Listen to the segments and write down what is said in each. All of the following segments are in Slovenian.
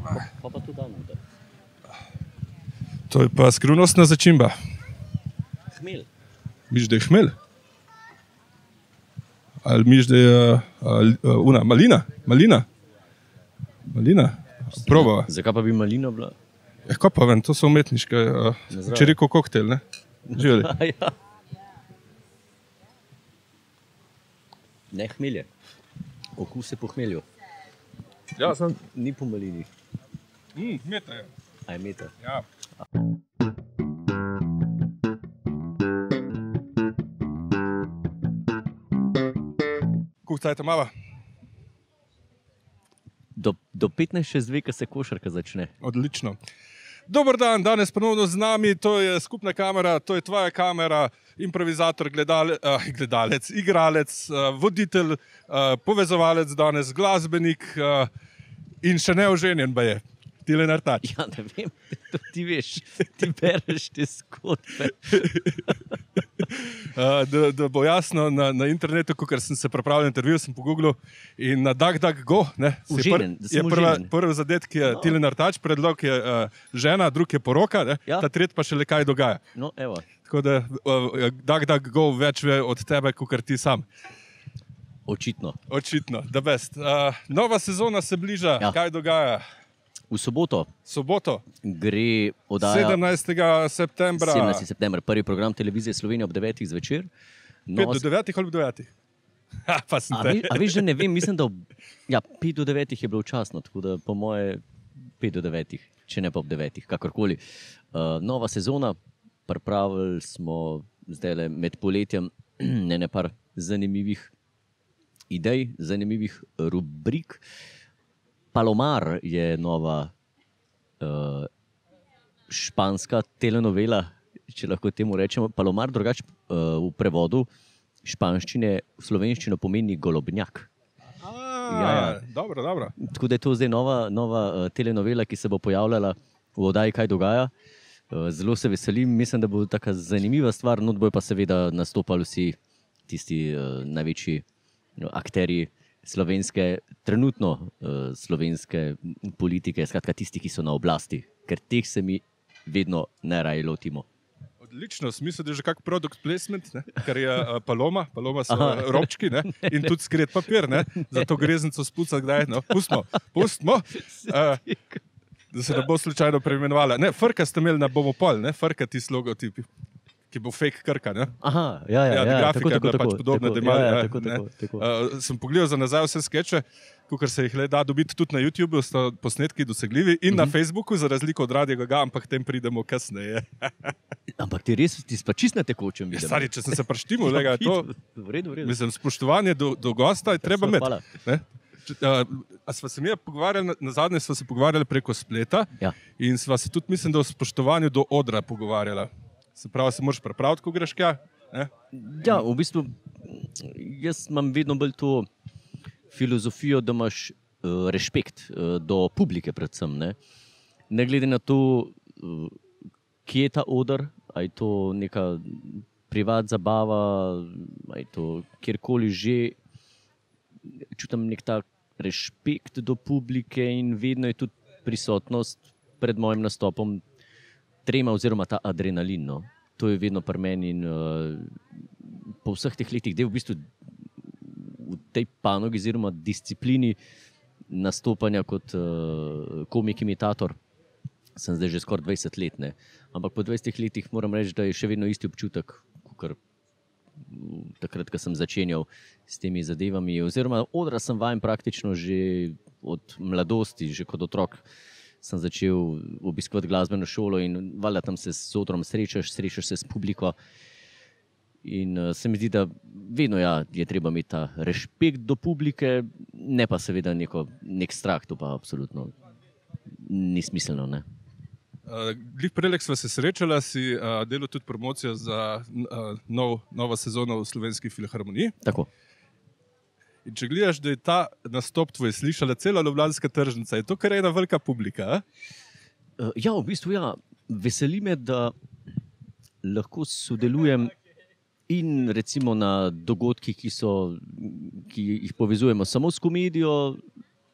Pa tu dam noter. To je pa skrivnostna začimba. Hmelj. Miš, da je hmelj? Ali miš, da je malina? Malina? Probava. Zakaj pa bi malina bila? Kaj pa vem, to so umetniške, če rekel koktel, ne? Živeli. Ja. Ne hmelje. Okus je po hmelju. Ja, sem. Ni po malini. Meta je. A je meta? Ja. Kuhtajte mava. Do 15 še zve, ko se košarka začne. Odlično. Dober dan, danes ponovno z nami, to je skupna kamera, to je tvoja kamera, improvizator, gledalec, igralec, voditelj, povezovalec danes, glasbenik in še neoženjen ba je. Tilen Artač. Ja, ne vem, to ti veš, ti bereš te zgodbe. Da bo jasno, na internetu, ko sem se pripravljal intervju, sem pogooglil in na DuckDuckGo je prvi zadet, ki je Tilen Artač, predlog je žena, drug je poroka, Ja. ta tret pa še le kaj dogaja. No, evo. Tako da DuckDuckGo več ve od tebe, kot ti sam. Očitno. Očitno, the best. Nova sezona se bliža, Ja. kaj dogaja? V soboto Soboto, gre oddaja 17. septembra. 17. september, prvi program televizije Slovenije ob 9. zvečer. 5 do 9 ali ob 9? Pa sem te. A veš, da ne vem, mislim, da 5 do 9 je bilo včasno, tako da po moje 5 do 9, če ne pa ob 9, kakorkoli. Nova sezona, pripravili smo zdaj med poletjem par zanimivih idej, zanimivih rubrik. Palomar je nova španska telenovela, če lahko temu rečemo. Palomar drugače v prevodu španščine v slovenščino pomeni golobnjak. Ja. Dobro, dobro. Tako da je to zdaj nova telenovela, ki se bo pojavljala v oddaji Kaj dogaja. Zelo se veselim, mislim, da bo taka zanimiva stvar, not bojo pa seveda nastopali vsi tisti največji akterji slovenske, trenutno slovenske politike, skratka tisti, ki so na oblasti, ker teh se mi vedno najraje lotimo. Odlično, smisel je že kak product placement, ne? Ker je paloma so robčki, ne? In tudi skret papir, ne? Za to greznico spucati kdaj, no, pustimo, da se ne bo slučajno preimenovala. Ne, Frka ste imeli na Bomopol, ne? Frka ti logotipi, ki bo fake Krka, ne? Aha, grafika je bila pač podobna, da ima, tako. Sem pogledal za nazaj vse skeče, kakor se jih le da dobiti tudi na YouTubeu, so posnetki dosegljivi in na Facebooku, za razliko od Radia Ga, ampak tem pridemo kasneje. Ampak ti pa čist na tekočem vidim. Stari, če sem se praštimil, lega, to, V redu. mislim, spoštovanje do gosta je treba imeti. Hvala. Ne? A sva se mi pogovarjali, nazadnje sva se pogovarjali preko spleta Ja. in sva se tudi, mislim, da o spoštovanju do odra pogovarjala. Se pravi, se moraš pripraviti, ko greš kja? Ne? Ja, v bistvu, jaz imam vedno bolj to filozofijo, da imaš rešpekt do publike predvsem. Ne glede na to, kje je ta oder, a je to neka privat zabava, a je to kjerkoli že, čutim nek tak rešpekt do publike in vedno je tudi prisotnost pred mojim nastopom trema oziroma ta adrenalin. No. To je vedno pri meni in po vseh teh letih, da v bistvu v tej panogi oziroma disciplini nastopanja kot komik imitator sem zdaj že skoraj 20 let. Ne. Ampak po 20 letih moram reči, da je še vedno isti občutek, kot takrat, ko sem začenjal s temi zadevami. Oziroma odra sem vajen praktično že od mladosti, že kot otrok. Sem začel obiskovati glasbeno šolo in valjda tam se s odrom srečaš se s publiko. In se mi zdi, da vedno je treba imeti ta rešpekt do publike, ne pa seveda nek strah, to pa absolutno ni smiselno. Ne? Glih prelek sva se srečala, si delal tudi promocijo za novo sezono v Slovenski filharmoniji. Tako. In če gledaš, da je ta nastop tvoj slišala cela ljubljanska tržnica, je to kar ena velika publika? Ja, v bistvu ja. Veseli me, da lahko sodelujem in recimo na dogodkih, ki jih povezujemo samo s komedijo,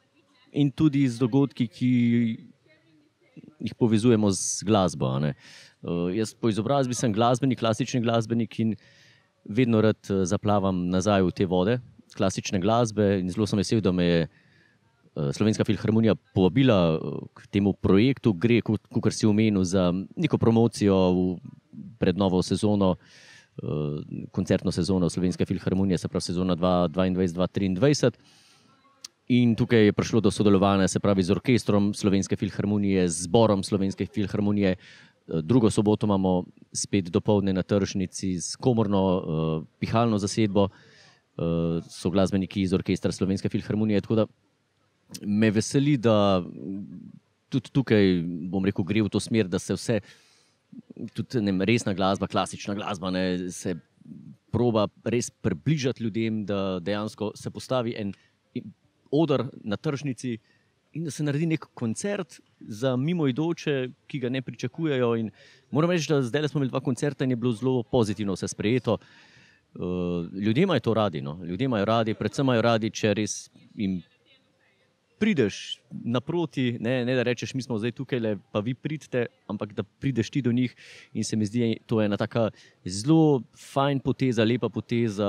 in tudi z dogodki, ki jih povezujemo z glasbo. Jaz po izobrazbi sem glasbenik, klasični glasbenik in vedno rad zaplavam nazaj v te vode klasične glasbe in zelo sem vesel, da me je Slovenska filharmonija povabila k temu projektu. Gre, kot si omenil, za neko promocijo pred novo sezono, koncertno sezono Slovenske filharmonije, se pravi sezona 2022-2023. In tukaj je prišlo do sodelovanja, se pravi z orkestrom Slovenske filharmonije, z zborom Slovenske filharmonije. Drugo soboto imamo spet dopoldne na tržnici s komorno pihalno zasedbo, so glasbeniki iz orkestra Slovenske filharmonije. Tako da me veseli, da tudi tukaj, bom rekel, gre v to smer, da se vse, tudi resna glasba, klasična glasba, se proba res približati ljudem, da dejansko se postavi en oder na tržnici in da se naredi nek koncert za mimoidoče, ki ga ne pričakujejo. In moram reči, da zdaj smo imeli 2 koncerta in je bilo zelo pozitivno vse sprejeto. Ljudje imajo to radi, ljudje imajo radi, predvsem imajo radi, če res jim prideš naproti, ne da rečeš, mi smo zdaj tukaj, pa vi pridite, ampak da prideš ti do njih. In se mi zdi, to je ena taka zelo fajn poteza, lepa poteza,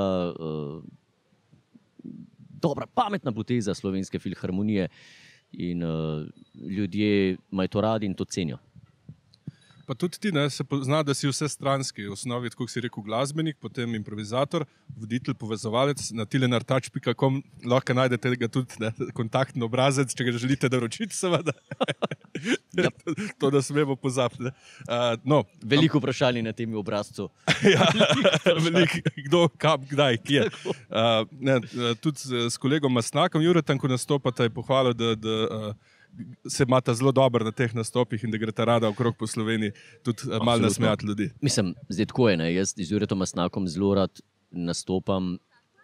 dobra, pametna poteza Slovenske filharmonije in ljudje imajo to radi in to cenijo. Pa tudi ti, se pozna, da si vsestranski, v osnovi, tako si rekel, glasbenik, potem improvizator, voditelj, povezovalec. Na tilenartač.com lahko najdete ga tudi kontaktni obrazec, če ga želite naročiti, seveda. To, da smemo pozabiti. Veliko vprašanj na tem obrazcu. Ja, veliko, kdo, kam, kdaj, kje. Tudi s kolegom Mastnakom, Juretom, ko nastopata, je pohvalil, da se imata zelo dobro na teh nastopih in da greta rada okrog po Sloveniji tudi malo nasmejati ljudi. Mislim, zdaj tako je, jaz z Juretom Mastnakom zelo rad nastopam.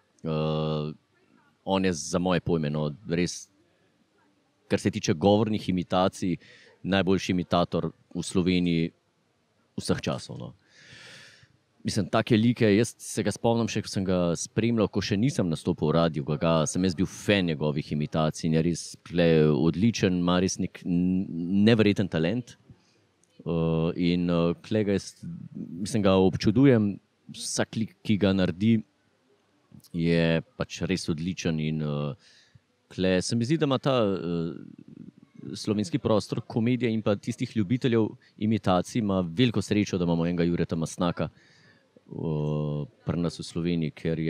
On je za moje pojme, res, kar se tiče govornih imitacij, najboljši imitator v Sloveniji vseh časov. Mislim, take like, jaz se ga spomnim še, ko sem ga spremljal, ko še nisem nastopil v radiju, sem jaz bil fan njegovih imitacij in je res odličen, ima res nek neverjeten talent. In mislim, ga občudujem, vsak lik, ki ga naredi, je pač res odličen in se mi zdi, da ima ta slovenski prostor komedije in pa tistih ljubiteljev imitacij, ima veliko srečo, da imamo enega Jureta Mastnaka pri nas v Sloveniji, ker je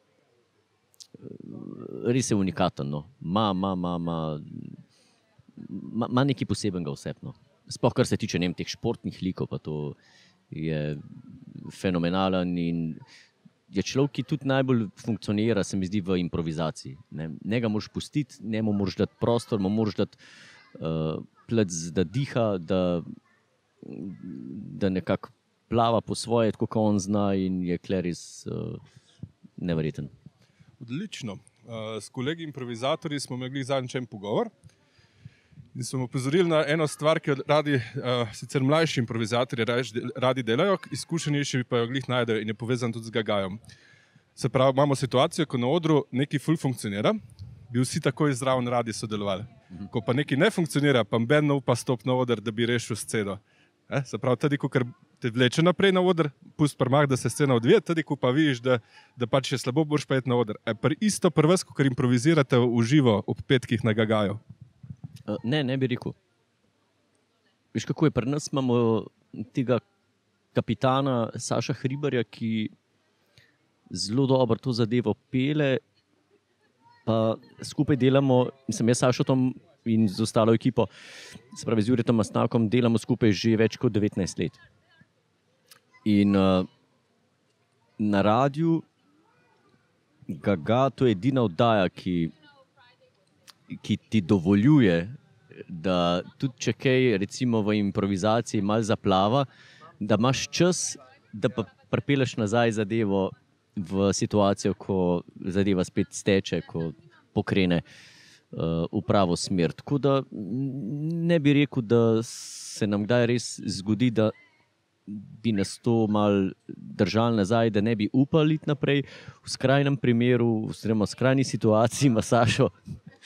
res unikaten. Ma nekaj posebenega vsebno. Sploh kar se tiče teh športnih likov, pa to je fenomenalen in je človek, ki tudi najbolj funkcionira, se mi zdi, v improvizaciji. Ne ga moraš pustiti, ne mu moraš dati prostor, mu moraš dati plec, da diha, da nekako plava po svoje, tako kot on zna in je res neverjeten. Odlično. S kolegi improvizatorji smo imeli zadnjič en pogovor in smo opozorili na eno stvar, ki jo radi, sicer mlajši improvizatorji radi delajo, izkušenejši pa jo glih najdejo in je povezan tudi z gagajom. Se pravi, imamo situacijo, ko na odru nekaj ful funkcionira, bi vsi takoj zraven radi sodelovali. Ko pa nekaj ne funkcionira, pa noben ne upa stopiti na oder, da bi rešil sceno. Se pravi, tudi ko te vleče naprej na oder, pusti prmah, da se scena odvije, tudi ko pa vidiš, da pač je slabo, boš pa iti na oder. Isto pri vas, ko improvizirate v živo ob petkih na gagaju? Ne bi rekel. Veš, kako je pri nas, imamo tega kapitana Saša Hribarja, ki zelo dobro to zadevo pele, pa skupaj delamo, mislim, jaz Sašo tam in z ostalo ekipo, se pravi z Juretom Mastnakom, delamo skupaj že več kot 19 let. In na radiju Gaga, to je edina oddaja, ki ti dovoljuje, da tudi če kaj, recimo v improvizaciji malo zaplava, da imaš čas, da pa pripeleš nazaj zadevo v situacijo, ko zadeva spet steče, ko pokrene v pravo smer. Tako da ne bi rekel, da se nam kdaj res zgodi, da bi nas to malo držali nazaj, da ne bi upali iti naprej. V skrajnem primeru, oziroma v skrajni situaciji ima Sašo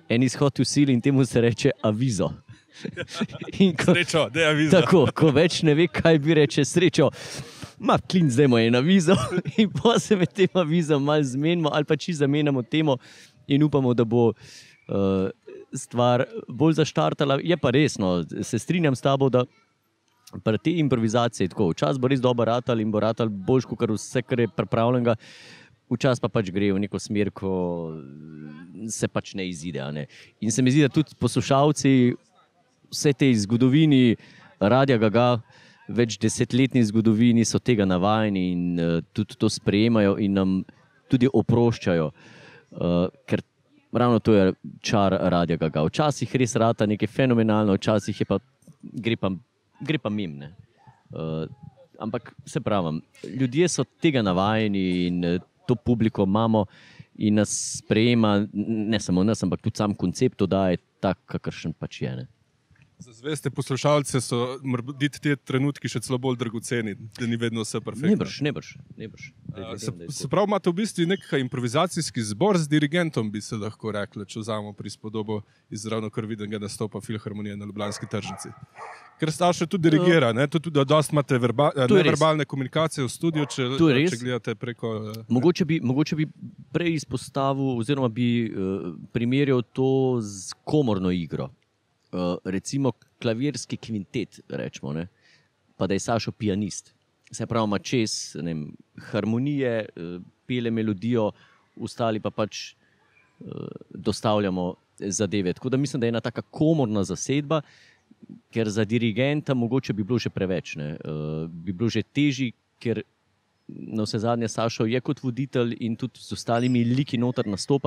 en izhod v sili in temu se reče avizo. Srečo, da je avizo. Tako, ko več ne ve, kaj bi reče srečo, klin zdaj ima en avizo in pa se med tem avizom malo zmenimo ali pa čisto zamenjamo temo in upamo, da bo stvar bolj zaštartala. Je pa resno, se strinjam s tabo, da pri te improvizacije tako, včasih bo res dober ratal in bo ratal boljš, kot vse, kar je pripravljenega, včasih pa pač gre v neko smer, ko se pač ne izide. Ne? In se mi zdi, da tudi poslušalci vse tej zgodovini Radia Ga-Ga, več desetletni zgodovini so tega navajeni in tudi to sprejemajo in nam tudi oproščajo, ker ravno to je čar Radia Ga-Ga. Včasih res rata nekaj fenomenalno, včasih je pa, gre pa mimo. Ampak se pravim, ljudje so tega navajeni in to publiko imamo in nas sprejema, ne samo nas, ampak tudi sam koncept oddaje tak, kakršen pač je. Ne? Za zveste poslušalce so morda te trenutki še celo bolj dragoceni, da ni vedno vse perfektno. Nebrž. Se pravi, imate v bistvu nek improvizacijski zbor z dirigentom, bi se lahko rekli, če vzamemo prispodobo iz ravno kar videnega nastopa Filharmonije na Ljubljanski tržnici. Ker Stašo tudi dirigira, tudi dosti imate neverbalne komunikacije v studiu, če gledate preko... Mogoče bi prej izpostavil oziroma bi primerjal to z komorno igro. Recimo klavirski kvintet, rečemo, ne? Pa da je Sašo pianist. Se pravi, ima čez harmonije, pele melodijo, ostali pa pač dostavljamo zadeve. Tako da mislim, da je ena taka komorna zasedba, ker za dirigenta mogoče bi bilo že preveč. Ne? Bi bilo že težji, ker na vse zadnje Sašo je kot voditelj in tudi z ostalimi liki noter nastopa.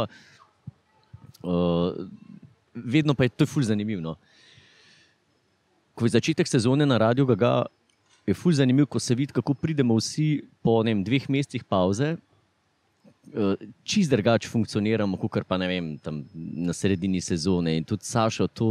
Vedno pa je to ful zanimivo. No? Ko je začetek sezone na Radiu Ga-Ga, je ful zanimivo, ko se vidi, kako pridemo vsi po 2 mesecih pauze, čist drugače funkcioniramo, kot pa ne vem, tam na sredini sezone. In tudi Sašo, to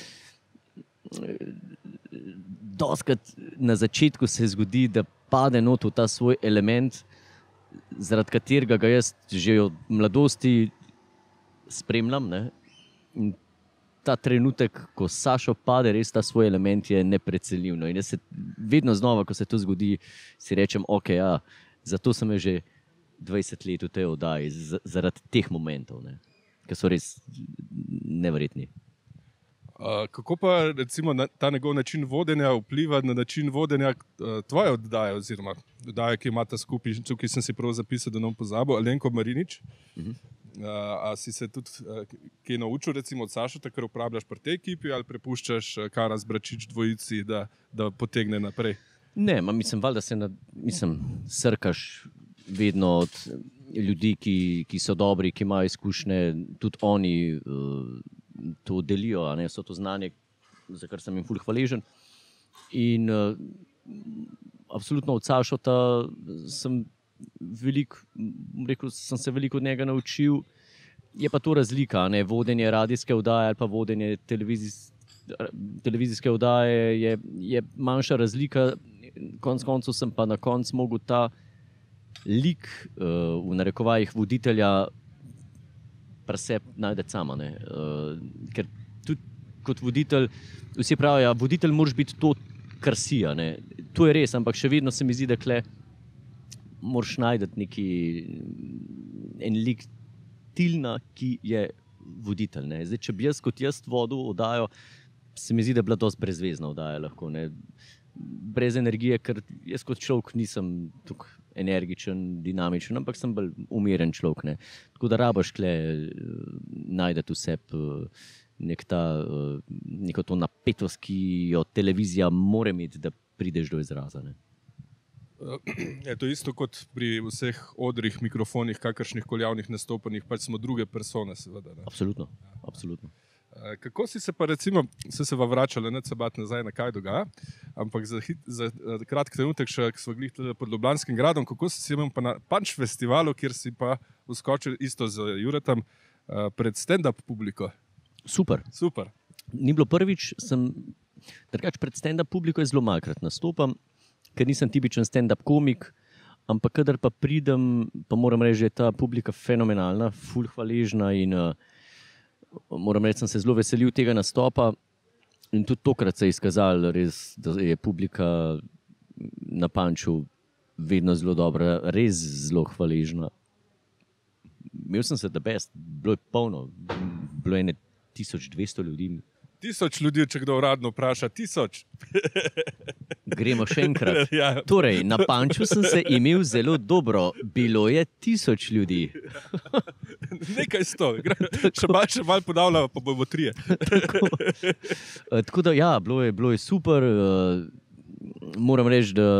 doskrat na začetku se zgodi, da pade not v ta svoj element, zaradi katerega ga jaz že od mladosti spremljam. Ne? In ta trenutek, ko Sašo pade, res ta svoj element je neprecenljiv. In jaz se vedno znova, ko se to zgodi, si rečem, ok, zato sem že 20 let v tej oddaji, zaradi teh momentov, ne, ki so res neverjetni. Kako pa recimo ta njegov način vodenja vpliva na način vodenja tvoje oddaje, oziroma oddaje, ki imata skupaj, tukaj sem si prav zapisal, da ne bom pozabil, Alenko Marinič. A si se tudi kaj naučil recimo od Saša, ker uporabljaš pri tej ekipi ali prepuščaš Karas Bračič dvojici, da potegne naprej? Ne, mislim, valjda srkaš vedno od ljudi, ki so dobri, ki imajo izkušnje, tudi oni to delijo, ne, so to znanje, za kar sem jim ful hvaležen. In absolutno od Sašota sem se veliko od njega naučil. Je pa to razlika, ne? Vodenje radijske oddaje ali pa vodenje televizijske oddaje je manjša razlika. Konec koncev sem pa na koncu mogel ta lik v narekovajih voditelja pri sebi najti sama. Ne? Ker tudi kot voditelj, vsi pravijo, voditelj moraš biti to, kar si. Ne? To je res, ampak še vedno se mi zdi, da moraš najti en lik Tilna, ki je voditelj. Ne? Zdaj, če bi jaz vodil oddajo, se mi zdi, da je bila dosti brezvezna oddaja lahko. Ne? Brez energije, ker jaz kot človek nisem tako energičen, dinamičen, ampak sem bolj umeren človek. Ne? Tako da rabaš najti v sebi neko to napetost, ki jo televizija mora imeti, da prideš do izraza. Ne? Je to isto kot pri vseh odrih, mikrofonih, kakršnih koli javnih nastopanjih, pač smo druge persone, seveda. Ne? Absolutno. Kako si se pa recimo, se vračali, ne se bat nazaj, na kaj dogaja, ampak za kratki trenutek še smo bili pod Ljubljanskim gradom, kako si imel pa na Punch festivalu, kjer si pa uskočil isto z Juretom pred stand-up publiko? Super. Ni bilo prvič, drugače pred stand-up publiko je zelo malkrat nastopam, ker nisem tipičen stand-up komik, ampak kadar pa pridem, pa moram reči, da je ta publika fenomenalna, ful hvaležna in moram reči, sem se zelo veselil tega nastopa in tudi tokrat se je izkazalo res, da je publika na Panču vedno zelo dobra, res zelo hvaležna. Imel sem se the best, bilo je polno, bilo je 1200 ljudi. 1000 ljudi, če kdo uradno vpraša, 1000. Gremo še enkrat. Ja. Torej, na Panču sem se imel zelo dobro, bilo je 1000 ljudi. Nekaj 100, še malo ponavljamo, pa bomo 3. Tako da, ja, bilo je super. Moram reči, da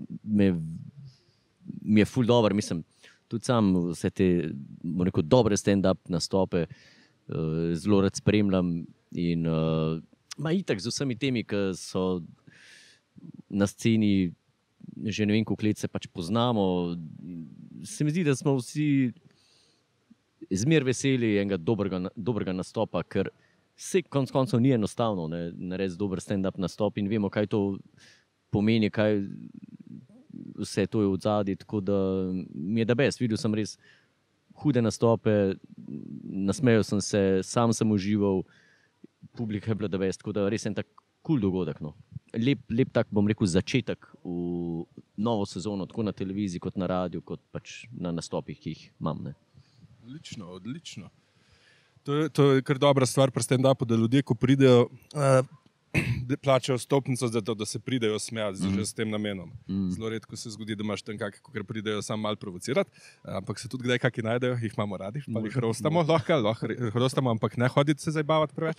mi je ful dobro, mislim, tudi sam vse te, bom rekel, dobre stand-up nastope zelo rad spremljam in itak z vsemi temi, ki so na sceni, že ne vem, koliko let se pač poznamo, se mi zdi, da smo vsi zmer veseli enega dobrega nastopa, ker se konec koncev ni enostavno narediti dober stand-up nastop in vemo, kaj to pomeni, kaj vse to je od zadaj, tako da mi je da best. Videl sem res hude nastope, nasmejal sem se, sam sem užival, publika je bila da best, tako da res en tak cool dogodek. No. Lep tak, bom rekel, začetek v novo sezono, tako na televiziji, kot na radiju, kot pač na nastopih, ki jih imam. Ne. Odlično. To je kar dobra stvar pri stand-upu, da ljudje, ko pridejo, plačajo stopnico, da se pridejo smejati že s tem namenom. Zelo redko se zgodi, da imaš tam kakšne, ki pridejo samo malo provocirati, ampak se tudi kdaj kakšni najdejo, jih imamo radi, pa jih rostamo, lahko rostamo, ampak ne hoditi se zabavati preveč.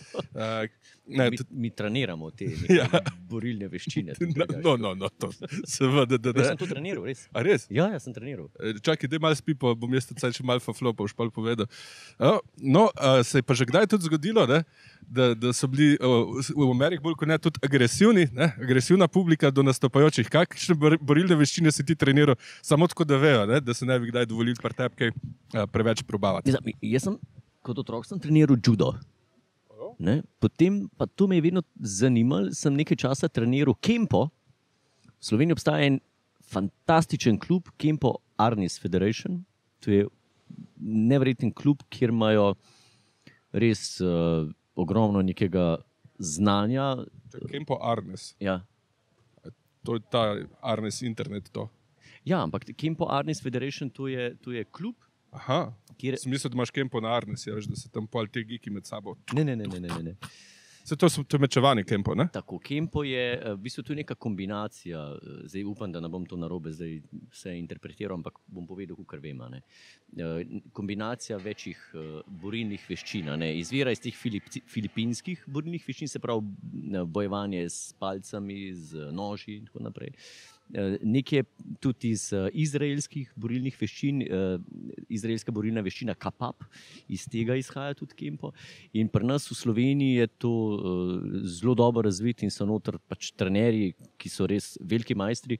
Mi treniramo te borilne veščine. No, to seveda. Jaz sem to treniral, res. A res? Ja, sem treniral. Čakaj, daj malo spi, pa bom jaz tudi še malo faflo, pa už pol povedal. Se je pa že kdaj tudi zgodilo, ne? Da so bili v Ameriki bolj kot ne tudi agresivni, agresivna publika do nastopajočih. Kakšne borilne veščine si ti treniral, samo tako da vejo, ne? Da se ne bi kdaj dovolili pri tebi kaj preveč probavati? Jaz sem kot otrok treniral judo. Ne? Potem pa to me je vedno zanimalo, sem nekaj časa treniral kempo. V Sloveniji obstaja en fantastičen klub, Kempo Arnis Federation. To je neverjeten klub, kjer imajo res ogromno nekega znanja. Kempo Arnis. Ja. To je ta Arnis internet to. Ja, ampak Kempo Arnis Federation to je klub. Aha, smisel, da imaš Kempo na Arnis, da se tam pol te geeki med sabo. Ne. To je mečevanje Kempo, ne? Tako, Kempo je v bistvu tu neka kombinacija, zdaj upam, da ne bom to narobe zdaj vse interpretiral, ampak bom povedal, kakor vem. Kombinacija večjih borilnih veščin, izvira iz teh filipinskih borilnih veščin, se pravi bojevanje s palcami, z noži in tako naprej. Nekaj tudi iz izraelskih borilnih veščin, izraelska borilna veščina Kapap, iz tega izhaja tudi Kempo. In pri nas v Sloveniji je to zelo dobro razvit in so noter pač trenerji, ki so res veliki majstri.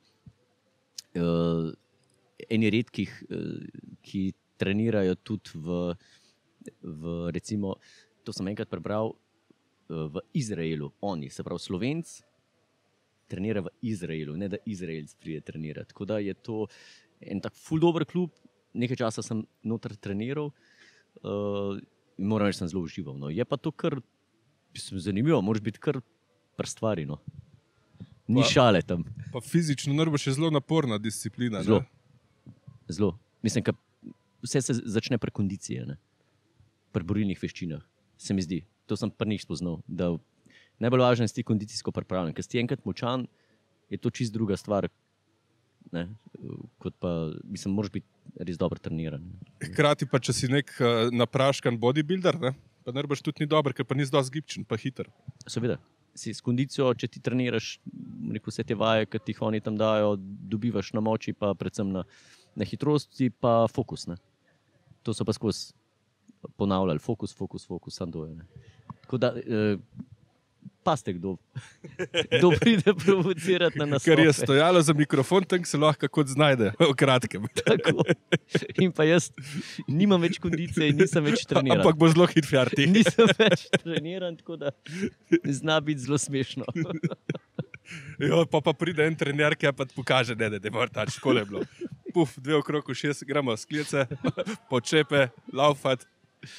Eni redkih, ki trenirajo tudi v recimo, to sem enkrat prebral, v Izraelu, oni, se pravi Slovenc, trenira v Izraelu, ne da Izraelc pride trenirati. Tako da je to en tak ful dober klub, nekaj časa sem noter treniral in moram reči, sem zelo užival. No. Je pa to kar zanimivo, moraš biti kar pri stvari. No. Ni šale tam. Pa fizično najbrž je zelo naporna disciplina. Zelo. Mislim, vse se začne pri kondicije, ne. Pri borilnih veščinah, se mi zdi. To sem pri njih spoznal, da najbolj važno je, da si kondicijsko pripravljen. Ker si ti enkrat močan, je to čist druga stvar. Ne? Kot pa, mislim, moraš biti res dobro treniran. Hkrati pa, če si nek napraškan bodybuilder, ne? Pa najbrž tudi ni dober, ker pa nisi dosti gibčen, pa hiter. Seveda. Si s kondicijo, če ti treniraš vse te vaje, ki ti jih oni tam dajo, dobivaš na moči, pa predvsem na hitrosti, pa fokus. Ne? To so pa skozi ponavljali. Fokus, samo to je. Tako da, paste, kdo pride provocirati na nastope. Ker je stojalo za mikrofon, tam se lahko kot znajde, v kratkem. Tako. In pa jaz nimam več kondicije in nisem več treniran. Ampak bo zelo hit fjarti. Nisem več treniran, tako da zna biti zelo smešno. Jo, pa pride en trener, ki pa ti pokaže, da mora tači, škole je bilo. Puf, 2 okrog v 6, gremo sklice, počepe, laufat.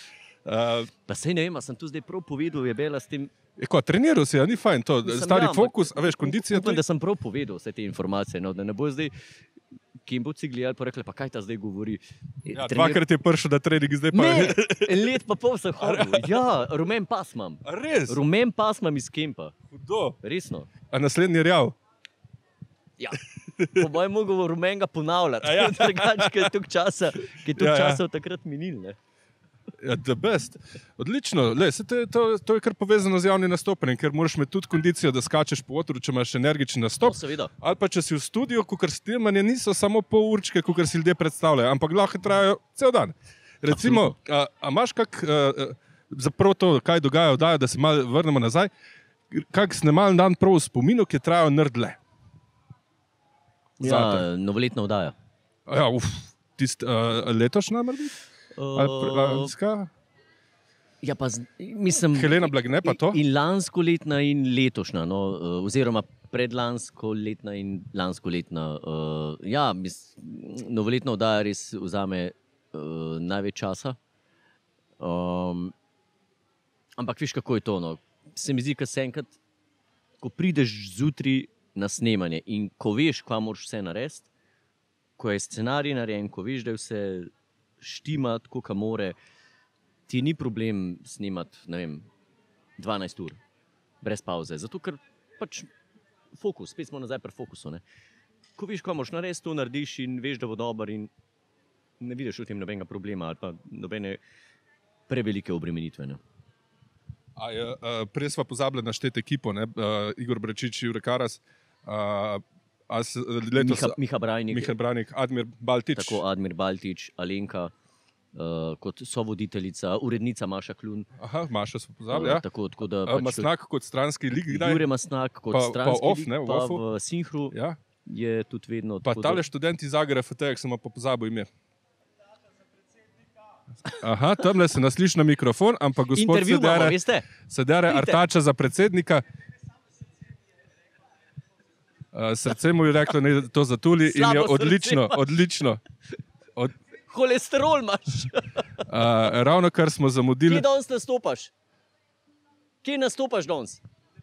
Pa sej ne vem, a sem tu zdaj prav povedal, je bila s tem... Treniral si, ni fajn to, stari fokus, a veš, kondicija... Upam, da sem prav povedal vse te informacije, no, da ne bo zdaj Kembovci gledali pa rekli, pa kaj ta zdaj govori. Ja, dvakrat je prišel na trening, zdaj pa... Ne, let pa pol sem hodil. Ja, rumen pas imam. A res? Rumen pas imam iz Kempa. Hudo. Resno. A naslednji rjav? Ja. Po mojem mogu rumenga ponavljati. Ja. Drugače, ki je toliko časa od takrat minil, ne? Ja, the best. Odlično. Lej, to je kar povezano z javnim nastopanjem, ker moraš imeti tudi kondicijo, da skačeš po odru, če imaš energičen nastop. No, seveda. Ali pa če si v studiu, kukor snemanje niso samo pol určke, kukor si ljudje predstavljajo, ampak lahko trajajo cel dan. Recimo, a imaš zaprav to, kaj dogaja oddaja, da se malo vrnemo nazaj, kak snemalen dan prav v spominu, ki je trajal nrdle? Ja, novoletna oddaja. Ja, letošnja morda? Ja, pa mislim... Helena Blagne pa to? In lansko letna in letošnja, no, oziroma predlansko letna in lansko letna. Ja, novoletna oddaja res vzame največ časa. Ampak veš, kako je to, no. Se mi zdi, ko se enkrat, ko prideš zjutraj na snemanje in ko veš, kva moraš vse narediti, ko je scenarij narejen, ko veš, da je vse štima, tako ka more, ti ni problem snemati, ne vem, 12 ur, brez pauze. Zato, ker pač fokus, spet smo nazaj pri fokusu, ne. Ko veš, kva moraš narediti, to narediš in veš, da bo dober in ne vidiš v tem nobenega problema ali pa nobene prevelike obremenitve, ne. Prej sva pozabila našteti ekipo, ne? Igor Brečič, Jure Karas, Miha Brajnik, Admir Baltič. Tako, Admir Baltič, Alenka, kot sovoditeljica, urednica Maša Klun. Aha, Maša smo pozabili, ja. Tako da pač Masnak kot stranski lik, kdaj? Jure Masnak kot stranski lik, pa v Sinhru ja. Je tudi vedno... Pa tale študent iz Zagreba, FTX, sem pa pozabil ime. Aha, tamle se nasliši na mikrofon, ampak gospod se dere Artača za predsednika. Srce mu je reklo, da to zatuli in je odlično. Holesterol imaš. Ravno kar smo zamudili. Kje danes nastopaš? Kje nastopaš danes?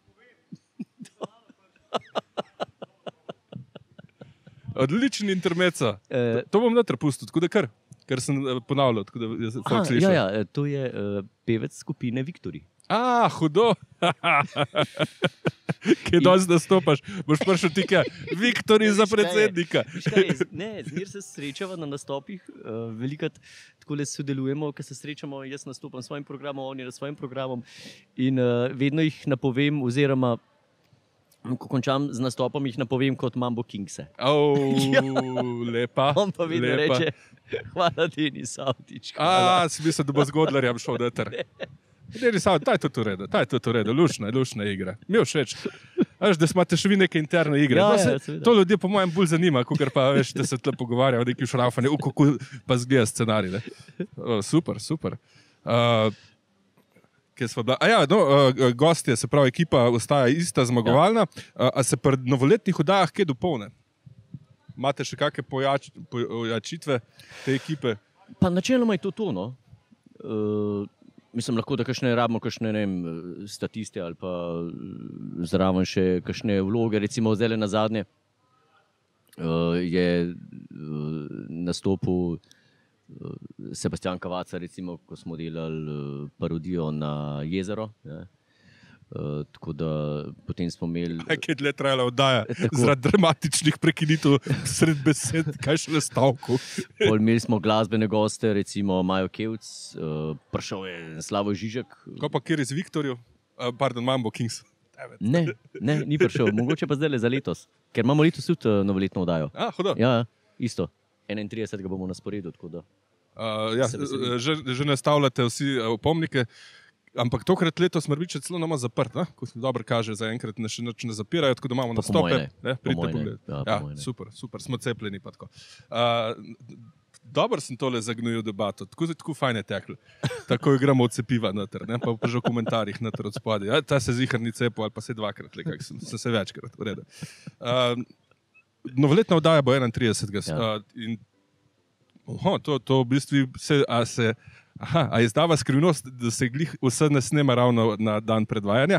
Odlični intermeco. To bom notri pustil, tako da ker sem ponavljal, tako da je folk slišal. Ja, to je pevec skupine Viktori. Hudo. Kje danes nastopaš? Boš prišel ti kaj? Viktori za predsednika. Ne, zmer se srečava na nastopih, velikrat takole sodelujemo, ko se srečamo, jaz nastopam s svojim programom, oni s svojim programom in vedno jih napovem, oziroma ko končam z nastopom, jih napovem kot Mambo Kingse. Lepa. On pa vedno reče, hvala Denis Avtič. Si mislil, da bo z Godlerjem šel deter. Denis Avtič, taj to v redu, lušna igra. Mi je všeč. Veš, da imate še vi neke interne igre. To ljudje po mojem bolj zanima, kakor pa veš, da se tle pogovarja o neki šrafani, kako pa zgleda scenarij. Super. Gostje, se pravi, ekipa ostaja ista, zmagovalna. A se pri novoletnih oddajah kaj dopolne? Imate še kakšne pojačitve te ekipe? Pa načeloma je to, no. Mislim, lahko, da rabimo kakšne, ne vem, statiste ali pa zraven še kakšne vloge. Recimo zdaj na zadnje je nastopil Sebastian Kavaca, recimo, ko smo delali parodijo na Jezero. Ja. Tako da potem smo imeli... Kaj je dlje trajala oddaja zaradi dramatičnih prekinitev sred besed, kaj še le stavkov. Imeli smo glasbene goste, recimo Majo Kevc, prišel je Slavoj Žižek. Ko pa kjer iz Viktorju? Mambo Kings. Ne, ni prišel, mogoče pa zdaj za letos, ker imamo letos tudi novoletno oddajo. Hudo. Ja, isto. 31. bomo na sporedu, tako da... Že nastavljate vsi opomnike, ampak tokrat letos Mrviče celo nama zaprt, ko se dobro kaže, zaenkrat še nič ne zapirajo, tako da imamo nastope. Pridite pogledati. Super, smo cepljeni pa tako. Dobro sem tole zagnojil debato, tako fajn je teklo. Tako igramo od cepiva noter, pa že v komentarjih noter od spodaj. Ta se zihar ni cepil, ali pa se dvakrat, sem se večkrat, v redu. Novoletna oddaja bo 31. In to v bistvu Aha, a je zdava skrivnost, da se glih vse ne snema ravno na dan predvajanja?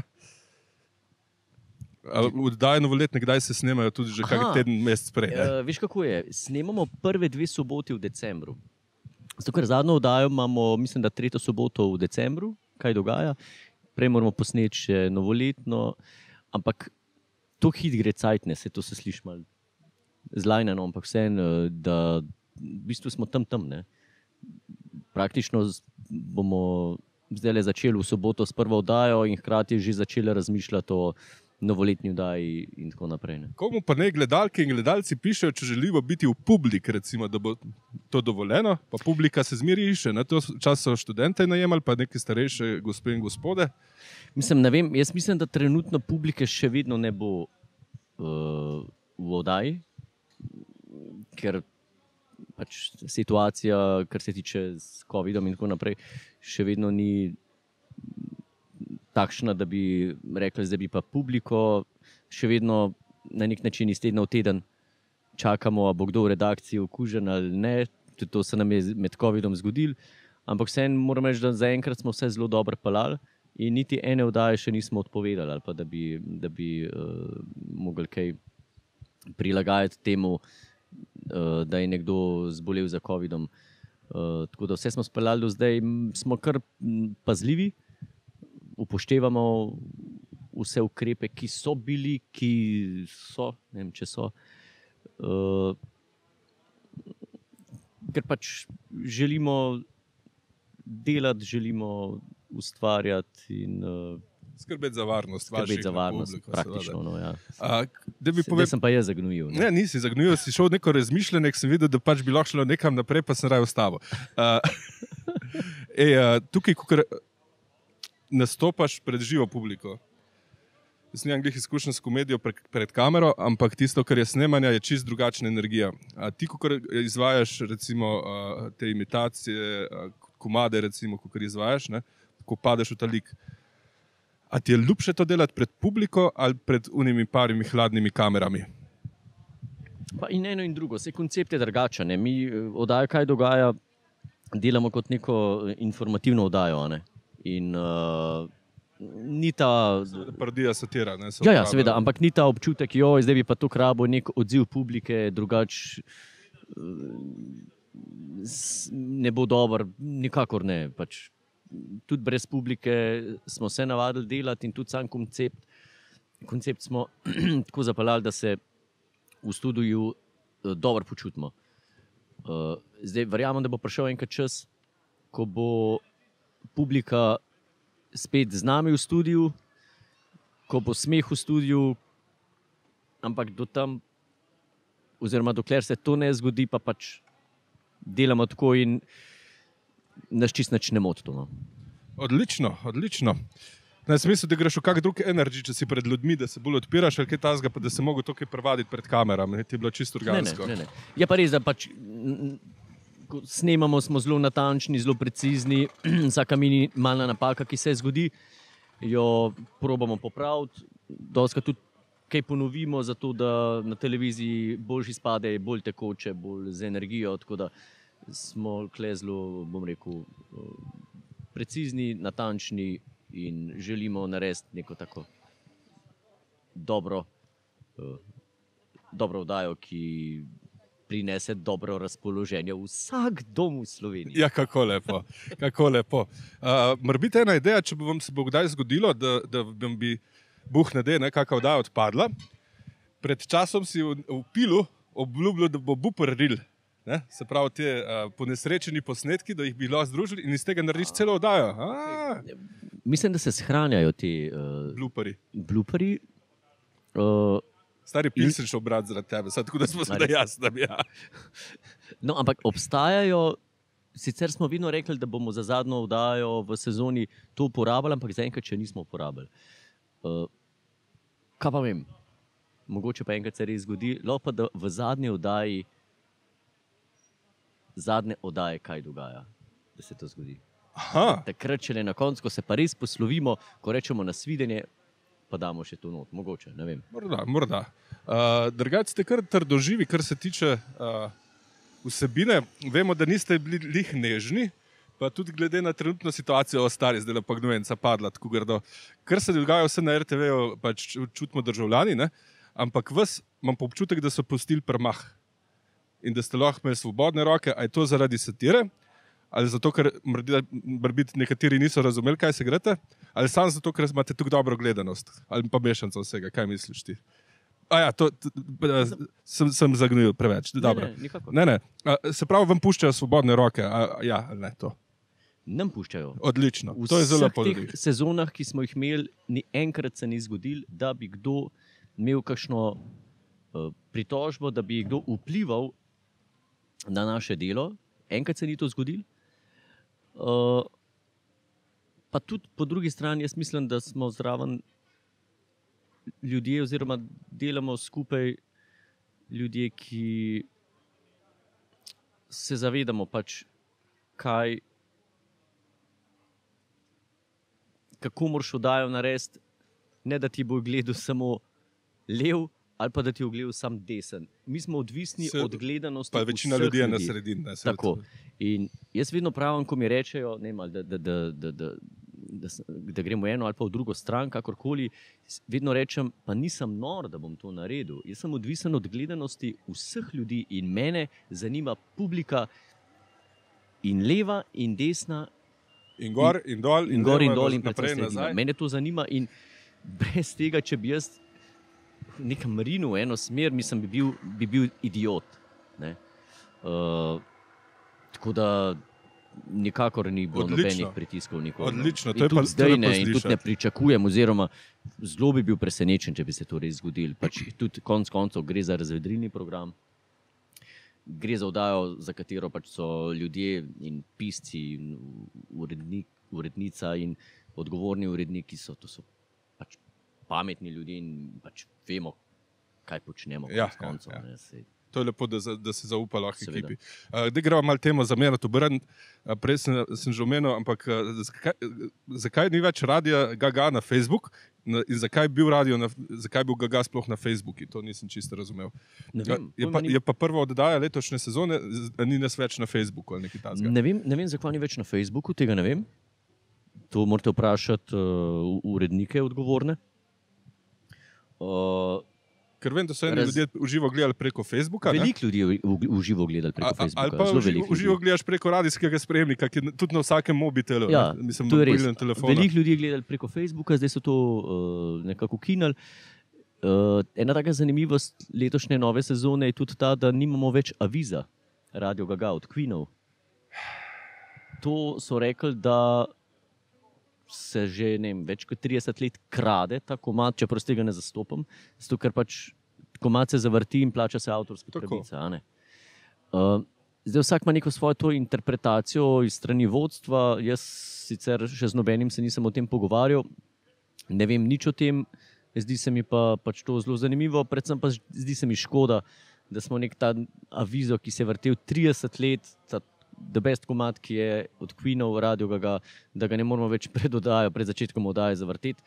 Oddaje novoletne, kdaj se snemajo tudi že kak teden, mesec prej? Veš, kako je? Snemamo prve 2 soboti v decembru. Zato, ker zadnjo oddajo imamo, mislim, da 3. soboto v decembru, kaj dogaja. Prej moramo posneti še novoletno, ampak to hit gre cajt, ne, to se sliši malo zlajneno, ampak vseeno, da v bistvu smo tam, ne. Praktično bomo zdaj začeli v soboto s prvo oddajo in hkrati že začeli razmišljati o novoletni oddaji in tako naprej. Ne. Komu pa ne gledalke in gledalci pišejo, če želijo biti v publiki, recimo, da bo to dovoljeno, pa publika se zmeri išče. Na to čas so študente najemali, pa neke starejše gospe in gospode. Mislim, ne vem, jaz mislim, da trenutno publike še vedno ne bo v oddaji, ker pač situacija, kar se tiče s COVID-om in tako naprej, še vedno ni takšna, da bi rekli, da bi pa publiko še vedno na nek način iz tedna v teden čakamo, ali bo kdo v redakciji okužen ali ne. Tudi to se nam je med COVID-om zgodilo, ampak vseeno moram reči, da zaenkrat smo vse zelo dobro pelali in niti ene oddaje še nismo odpovedali, ali pa da bi mogli kaj prilagajati temu, da je nekdo zbolel za COVID-om. Tako da vse smo speljali do zdaj, smo kar pazljivi, upoštevamo vse ukrepe, ki so bili, ki so, ne vem, če so. Ker pač želimo delati, želimo ustvarjati in skrbeti za varnost. Skrbeti za varnost, praktično. No, ja. Zdaj sem pa jaz zagnojil. Ne, nisi zagnojil, si šel v neko razmišljanje, sem videl, da pač bi lahko šlo nekam naprej, pa sem raje ustavil. Tukaj, ko nastopaš pred živo publiko, jaz nimam glih izkušenj s komedijo pred kamero, ampak tisto, kar je snemanja, je čist drugačna energija. Ti, ko izvajaš recimo te imitacije, komade, recimo, ko izvajaš, ne, ko padeš v ta lik, a ti je ljubše to delati pred publiko ali pred unimi parimi hladnimi kamerami? Pa in eno in drugo, vse koncept je drugačen. Mi oddajo, kaj dogaja, delamo kot neko informativno oddajo. Ne? In ni ta... Parodija, satira. Ne, ja, seveda, ampak ni ta občutek, zdaj bi pa to krabo nek odziv publike, drugač ne bo dober, nikakor ne. Pač, tudi brez publike smo se navadili delati in tudi sam koncept smo tako zapeljali, da se v studiu dobro počutimo. Zdaj verjamem, da bo prišel enkrat čas, ko bo publika spet z nami v studiu, ko bo smeh v studiu, ampak do tam, oziroma dokler se to ne zgodi, pa pač delamo tako in nas čist nič ne moti to. No. Odlično, odlično. Jaz mislim, da greš v kak drug energy, če si pred ljudmi, da se bolj odpiraš, ali kaj tasga, pa da se mogo tukaj prevaditi pred kamerami. Ti je bilo čisto organsko. Ne. Je pa res, da pač ko snemamo, smo zelo natančni, zelo precizni. Vsaka minimalna napaka, ki se zgodi, jo probamo popraviti. Dostikrat tudi kaj ponovimo, zato da na televiziji bolj izpade, bolj tekoče, bolj z energijo. Tako da smo tukaj zelo, bom rekel, precizni, natančni in želimo narediti neko tako dobro oddajo, ki prinese dobro razpoloženje v vsak dom v Sloveniji. Ja, kako lepo. Kako lepo. Morbiti ena ideja, če bi vam se bo kdaj zgodilo, da bi Bog ne dej, kakšna oddaja odpadla. Pred časom si v Pilu obljubljal, da bo Booper Reel. Ne? Se pravi, te ponesrečeni posnetki, da jih bi lahko združili in iz tega narediš celo oddajo. Mislim, da se shranjajo ti blooperji. Stari Pil sem šel brati zaradi tebe, tako da smo se da jasni. Ja. No, ampak obstajajo, sicer smo vedno rekli, da bomo za zadnjo oddajo v sezoni to uporabljali, ampak zaenkrat še nismo uporabljali. Kaj pa vem, mogoče pa enkrat se res zgodi, lahko pa da v zadnji oddaji kaj dogaja, da se to zgodi. Takrat, če ne na koncu, ko se pa res poslovimo, ko rečemo nasvidenje, pa damo še to not, mogoče, ne vem. Morda. Drugače ste kar trdoživi, kar se tiče vsebine. Vemo, da niste bili lih nežni Pa tudi glede na trenutno situacijo o stari, zdaj pa gnojenca padla tako grdo. Kar se dogaja vse na RTV-ju, pač čutimo državljani, ne? Ampak vas imam občutek, da so pustili premah in da ste lahko imeli svobodne roke. A je to zaradi satire? Ali zato, ker morebiti nekateri niso razumeli, kaj se greste? Ali samo zato, ker imate tako dobro gledanost? Ali pa mešanca vsega? Kaj misliš ti? Sem zagnil preveč. Ne. Se pravi, vam puščajo svobodne roke? Ja, ali ne to? Nam puščajo. Odlično. To je zelo podobno. V teh sezonah, ki smo jih imeli, ni enkrat se ni zgodil, da bi kdo imel kakšno pritožbo, da bi kdo vplival na naše delo. Enkrat se ni to zgodil. Pa tudi po drugi strani, jaz mislim, da smo zraven ljudje, oziroma delamo skupaj ljudje, ki se zavedamo pač, kako moraš oddajo narediti, ne da ti bo gledal samo lev, ali pa da ti bo gledal samo desen. Mi smo odvisni od gledanosti. Pa večina ljudi je na sredini. Tako. In jaz vedno pravim, ko mi rečejo, da gremo eno ali pa v drugo stran, kakorkoli, vedno rečem, pa nisem nor, da bom to naredil. Jaz sem odvisen od gledanosti vseh ljudi in mene zanima publika in leva in desna. In gor in dol in gor in dol in naprej nazaj. Mene to zanima in brez tega, če bi jaz nekam rinil v eno smer, mislim, bi bil idiot. Ne? Tako da nikakor ni bilo nobenih pritiskov nikoli. Odlično, to je pa zdaj ne, in tudi ne pričakujem, oziroma zelo bi bil presenečen, če bi se to res zgodilo. Pač tudi konec koncev gre za razvedrilni program. Gre za oddajo, za katero pač so ljudje in pisci, in urednica in odgovorni uredniki, to so pač pametni ljudje in pač vemo, kaj počnemo konec koncev. Ja. To je lepo, da se zaupa lahko ekipi. Da gremo malo temo zamenjati obrn. Prej sem že omenil, ampak zakaj ni več radia Gaga na Facebook in zakaj je bil Gaga sploh na Facebooku? To nisem čisto razumel. Je pa prva oddaja letošnje sezone, ni nas več na Facebooku ali nekaj takega. Ne vem, zakaj ni več na Facebooku, tega ne vem. To morate vprašati urednike odgovorne. Ker vem, da so eni ljudje uživo gledali preko Facebooka. Veliko ljudi je uživo gledali preko Facebooka. Ali pa uživo gledaš preko radijskega sprejemnika, ki je tudi na vsakem mobitelu. Ja, to je res. Veliko ljudi je gledali preko Facebooka, zdaj so to nekako ukinili. Ena taka zanimivost letošnje nove sezone je tudi ta, da nimamo več aviza Radio Gaga od Queenov. To so rekli, da se že več kot 30 let krade ta komad, čeprav z tega ne zastopam, zato ker pač komad se zavrti in plača se avtorske pravice. Zdaj vsak ima neko svojo to interpretacijo iz strani vodstva, jaz sicer še z nobenim se nisem o tem pogovarjal, ne vem nič o tem, zdi se mi pa pač to zelo zanimivo, predvsem pa zdi se mi škoda, da smo nek ta avizo, ki se je vrtel 30 let, The Best komad, ki je od Queenov Radio Gaga, da ga ne moramo več pred začetkom oddaje zavrteti.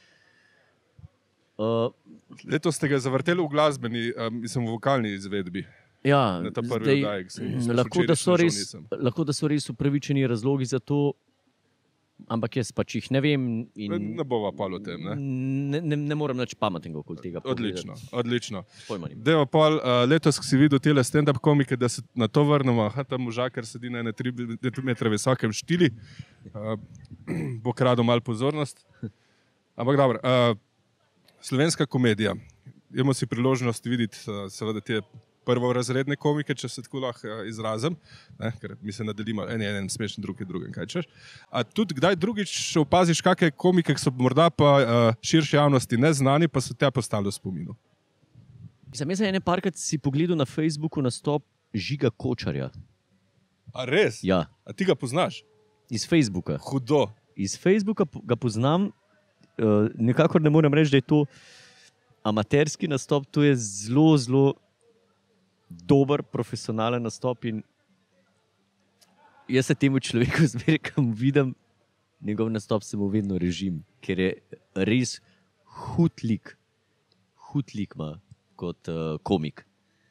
Letos ste ga zavrteli v glasbeni, mislim v vokalni izvedbi. Ja, na ta prvi oddaji. Lahko da so res upravičeni razlogi za to, ampak jaz pač jih ne vem. Ne bova pa o tem. Ne morem nič pametnega okoli tega. Odlično. Deva Pol, letos si videl tele stand-up komike, da se na to vrnemo. Ta možakar sedi na 3 metre visokem štili. Bo kradel malo pozornost. Ampak dobro, slovenska komedija. Imamo si priložnost videti seveda te prvorazredne komike, če se tako lahko izrazim, ker mislim, da delimo en smešen, drugi drugim, kaj češ. A tudi kdaj drugič opaziš kakšne komike, ki so morda pa širši javnosti neznani, pa so te postali v spominu? Jaz sem ene parkrat si pogledal na Facebooku nastop Žiga Kočarja. A res? Ja. A ti ga poznaš? Iz Facebooka. Hudo. Iz Facebooka ga poznam, nekakor ne morem reči, da je to amaterski nastop, to je zelo, zelo dober, profesionalen nastop in jaz se temu človeku zmeraj, ko vidim njegov nastop, se mu vedno režim, ker je res hud lik ima kot komik.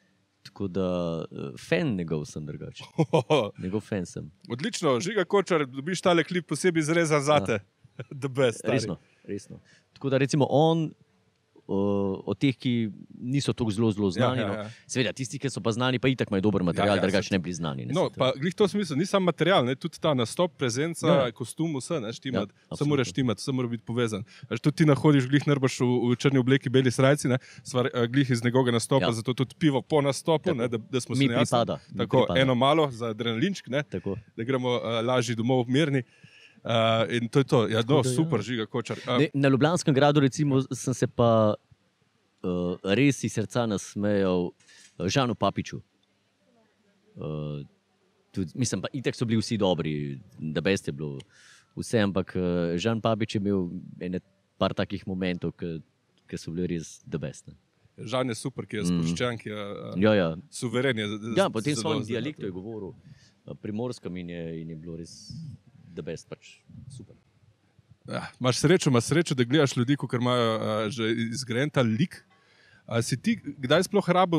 Tako da fan njegov sem drugače. Njegov fan sem. Odlično, Žiga Kočar, dobiš tale klip posebej izrezan zate. The best, stari. Resno. Tako da recimo on, od teh, ki niso tako zelo znani, no. Seveda tisti, ki so pa znani, pa itak imajo dober material, drugače ne bi znani. No, pa glih to smisel, ni samo material, ne, tudi ta nastop, prezenca, kostum, vse, ne, štimat, vse mora štimat, vse mora biti povezan. Tudi ti nahodiš, glih nerbaš v črni obleki, beli srajci, ne, stvar, glih iz njegovega nastopa, zato tudi pivo po nastopu, ne, da smo si nejasni. Tako, eno malo za adrenalinčk, ne, da gremo lažji domov mirni. In to je to, ja, no, super, Žiga Kočar. Na Ljubljanskem gradu recimo sem se pa res iz srca nasmejal Žanu Papiču. Mislim pa, itak so bili vsi dobri, da best je bilo vse, ampak Žan Papič je imel par takih momentov, ki so bili res da best. Žan je super, ki je sproščen, ki je suveren. Ja, potem svojim dialektom je govoril, primorskem in je bilo res da best, pač super. Ja, imaš srečo, da gledaš ljudi, ki imajo že izgrajen ta lik. Si ti kdaj sploh rabil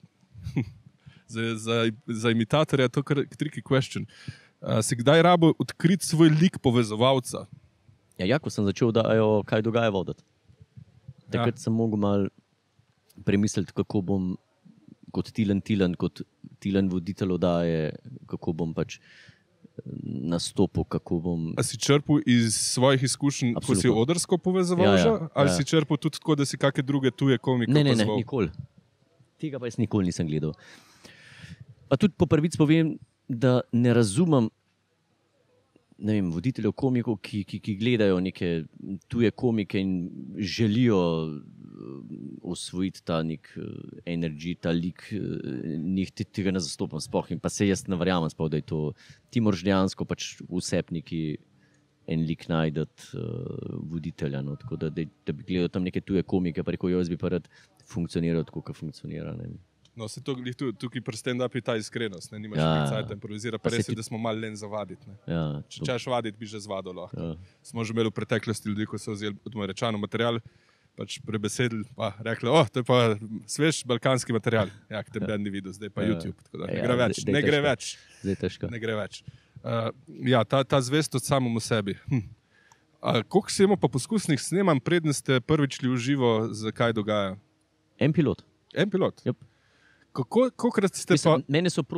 za imitatorja, to je tricky question, si kdaj rabil odkriti svoj lik povezovalca? Ja, ko sem začel kaj dogaja voditi. Takrat sem mogel malo premisliti, kako bom kot Tilen voditelj oddaje, kako bom pač nastopil, kako bom... A si črpal iz svojih izkušenj, ko si odrsko povezoval, ali si črpal tudi tako, da si kakšne druge tuje komike Ne, povezoval? nikoli. Tega pa jaz nikoli nisem gledal. Pa tudi po prvic povem, da ne razumem voditeljev komikov, ki gledajo neke tuje komike in želijo osvojiti ta nek energy, ta lik, njih tega ne zastopam sploh in pa se jaz ne verjamem sploh, da je to, ti moraš dejansko pač v sepniki en lik najdeti voditelja, no, tako da bi gledal tam neke tuje komike, pa rekel, jaz bi pa rad funkcioniral tako, kot funkcionira, ne. No, se to tukaj pri stand-upi ta iskrenost, ne, nimaš cajta improvizira, pa res je, da smo malo len za vaditi, ne. Če češ vaditi, bi že zvadil lahko. Smo že imeli v preteklosti ljudi, ko so vzeli od moje rečano material, pač prebesedili, pa rekli, to je pa svež balkanski material. Ja, ki te ben ni videl, zdaj pa YouTube, tako da ne gre več. Zdaj težko. Ne gre več. Ja, ta zvestost samemu sebi. Koliko si imel pa poskusnih snemanj, preden ste prvič šli v živo, za kaj dogaja? En pilot. En pilot? Yep. Kolikrat ste pa... Mene so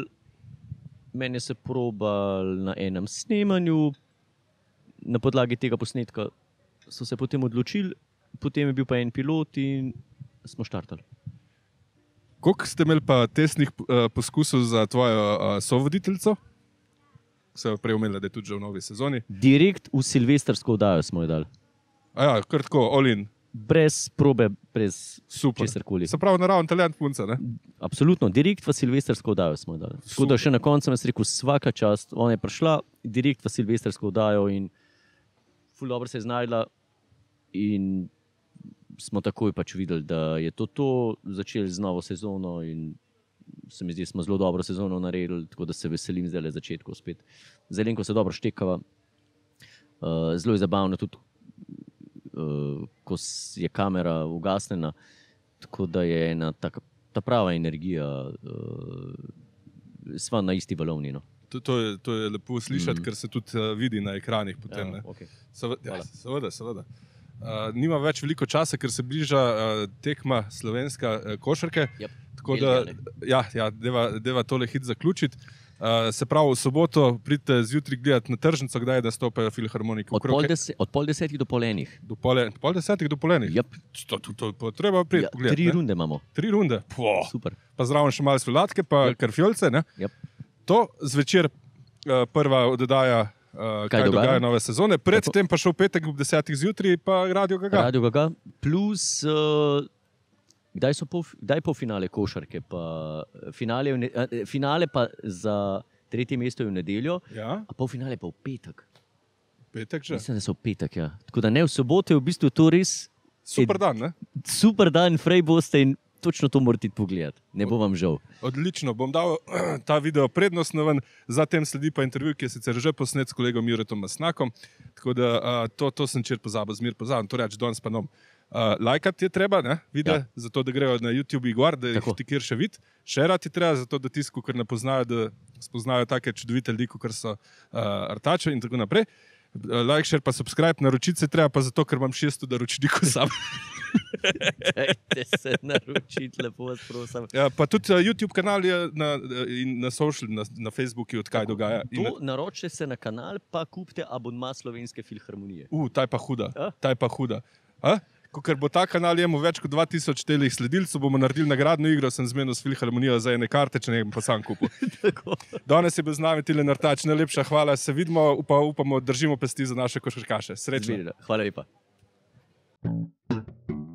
probali na enem snemanju, na podlagi tega posnetka so se potem odločili, potem je bil pa en pilot in smo štartali. Koliko ste imeli pa testnih poskusov za tvojo sovoditeljico? Se je prej omenila, da je tudi že v novi sezoni. Direkt v silvestrsko oddajo smo jo dali. Ja, kar tako, all in. Brez probe, brez česarkoli. Se pravi, naraven talent punca, ne? Absolutno, direkt v silvestrsko oddajo smo jo dali. Tako da še na koncu sem rekel, svaka čast, ona je prišla direkt v silvestrsko oddajo in ful dobro se je znajdla in smo takoj pač videli, da je to začeli z novo sezono in se mi zdi, smo zelo dobro sezono naredili, tako da se veselim zdaj začetku spet. Zelenko se dobro štekava, zelo je zabavno tudi, ko je kamera ugasnjena, tako da je ena ta prava energija, sva na isti valovni. No. To je lepo slišati, ker se tudi vidi na ekranih potem. Ja, okay. Seveda. Nima več veliko časa, ker se bliža tekma slovenska košarke. Yep. Tako da, deva tole hit zaključiti. Se pravi, v soboto pridite zjutraj gledati na tržnico, kdaj da stopajo filharmoniki. Od 9:30 do 9:30. Do 9:30 do 9:30? Yep. To treba priti pogledati. 3 runde imamo. 3 runde? Super. Pa zraven še malo sladke, pa karfjolce, ne? Yep. To zvečer prva oddaja kaj dogaja nove sezone. Predtem pa še v petek ob 10 zjutraj pa Radio Gaga. Radio Gaga plus... Kdaj polfinale košarke, pa finale pa za 3. mesto je v nedeljo, a polfinale pa v petek. Petek že? Mislim, da so v petek, ja. Tako da ne, v soboto je v bistvu to res... Super dan, ne? Super dan, frej boste in točno to morate pogledati. Ne bo vam žal. Odlično, bom dal ta video prednostno ven, zatem sledi pa intervju, ki je sicer že posnet s kolegom Juretom Masnakom, tako da to sem čer pozabil, zmer pozabil, to reč danes pa nom. Lajkati je treba, ne, videa, zato da grejo na YouTube gor, da jih ti kjer še vidi. Šerati je treba, zato da tisto, kar ne poznajo, da spoznajo take čudovite ljudi, kot so Artačo in tako naprej. Like, share pa subscribe, naročiti se treba pa zato, ker imam 600 naročnikov sam. Dajte se naročiti, lepo vas prosim. Ja, pa tudi YouTube kanal je na social, na Facebooku, odkaj dogaja. Naročite se na kanal, pa kupite abonma Slovenske filharmonije. Ta je pa huda, ta je pa huda. Ker bo ta kanal imel več kot 2000 telih sledilcev, bomo naredili nagradno igro, sem zmenil s Filharmonijo za ene karte, če ne bom pa sam kupil. Danes je bil z nami Tilen Artač, najlepša hvala, se vidimo, upamo, držimo pesti za naše košarkaše. Srečno. Hvala lepa.